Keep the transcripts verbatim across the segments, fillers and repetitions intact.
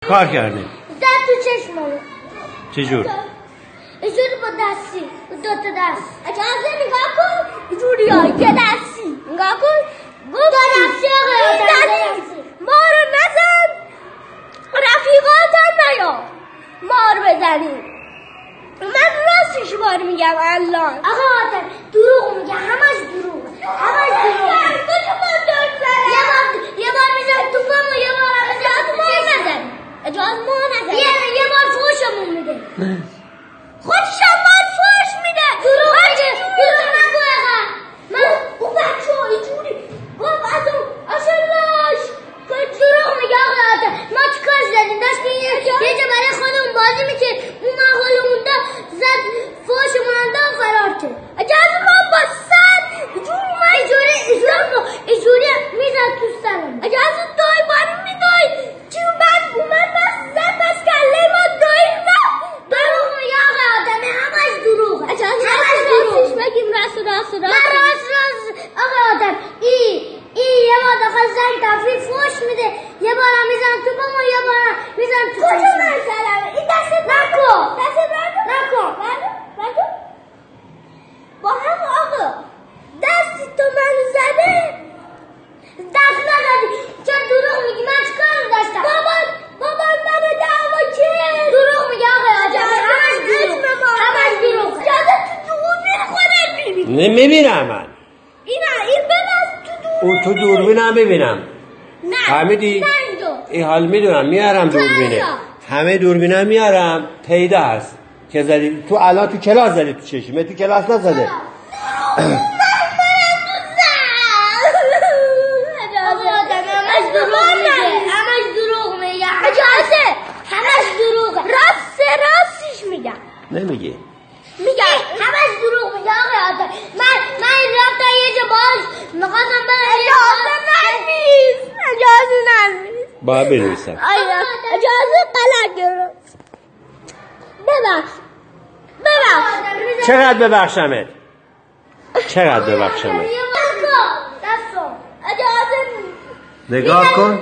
کار کردی؟ زد تو چشمم. چجور؟ اینجوری با دستی با دو تا دست. اجازه نگاه کن اینجوری ها یه دستی نگاه کن دو دستی آقا ما رو نزن رفیقاتم نیا ما رو بزنیم. من راستش بار میگم الان آقا آدم دروغ میگه همش دروغ همش دروغ یه بار یه بار میزن تو پام و یه بار اجازه ما نزن اجازه ما نزن یه بار فوشمون میده خودشم باید فوش میده دروغ میگه دروغ نگو اقا من اون بچه ها اینجوری گفت از اون آشلاش دروغ میگه آقا آدم ما چی کار زدیم داشتیم یه جا برای خودمون بازی میکن اون ماحولمون دا زد فوشمون اندام فرار کرد اجازه ما با سر اینجوری ما اینجوری اینجوری میزد تو سرم اجازه دای باری میدای چی من اومد بس زد بس کله ما دای ما دروغ میگه آقا آدم همش دروغ اجازه همش دروغ بگیم راست راست راست راست راست آقا آدم ای ای یه بار داخل زن تفریح فوش میده یه بار هم میزن تو بام و یه بار هم میزن تو کجا من سرم این دست نکو دست نکو نکو با هم آقا دستی تو من زده دست نزدی چرا دروغ میگی من چکار داشتم بابا بابا منو دعوا کرد دروغ میگه آقا همش دروغ همش دروغ جاده تو دوربین خودت میبینی نمیبینم من اینا این بباز تو او تو دوربینم ببینم نه فهمیدی؟ این حال میدونم میارم دوربینه همه دوربینه میارم پیدا هست که زدی تو الان تو کلاس زدی تو چشمه تو کلاس نزده نمیگه میگم همش دروغ میگه آقا آدم من من رفتم یه جا باز میخواستم برم اجازه نمیست اجازه نمیست باید بنویسم اجازه غلط گرفت ببخش ببخش چقدر ببخشمت چقدر ببخشمت نگاه کن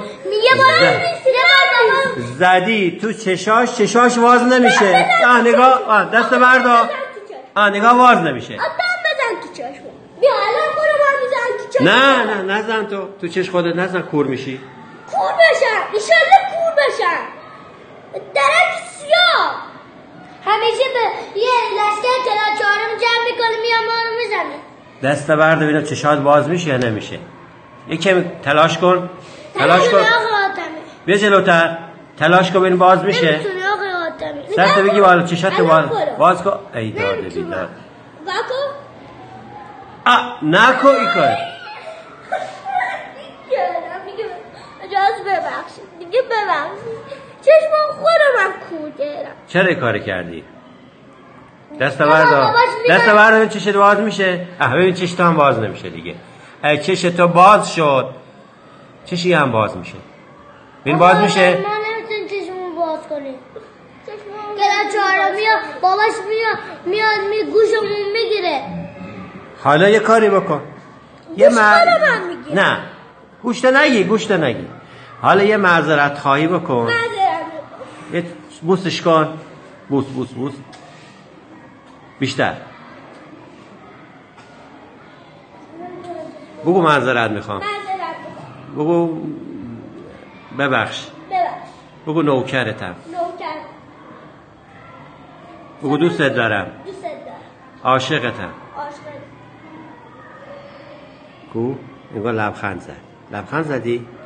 زدی تو چشاش چشاش واز نمیشه آه نگاه آه دست بردار آه نگاه واز نمیشه آدم بزن تو چشم بیا الان برو من بزن تو چشم نه نه نزن تو تو چش خودت نزن کور میشی کور بشم ایشالله کور بشم درک سیاه همیشه به یه لشکر کلا چهارم جمع میکنه میام ما رو میزنه دست بردار ببینم چشات باز میشه یا نمیشه یک کمی تلاش کن تلاش کن بیا جلوتر تلاش کن ببین باز میشه نمیتونه آقا آدمی سرت بگی بالا چشات باز باز کن ای داده بیداد واکو آ نکو ای کار میگه اجازه ببخشید دیگه ببخشید چشم خودم هم کور کردم چرا ای کار کردی دست بردار دست بردار ببین چشت باز میشه اه ببین چشت هم باز نمیشه دیگه ای چشت تو باز شد چشی هم باز میشه ببین باز میشه ما نمیتونیم چشمون باز کنیم کلا چهارم میاد باباش میاد میاد می گوشمون میگیره حالا یه کاری بکن یه مر... نه گوشت نگی گوشت نگی حالا یه معذرت خواهی بکن یه بوسش کن بوس بوس بوس بیشتر بگو معذرت میخوام بگو ببخش بگو نوکرتم نوکر بگو دوست دارم دوست دارم عاشقتم عاشقتم کو انگار لبخند زد لبخند زدی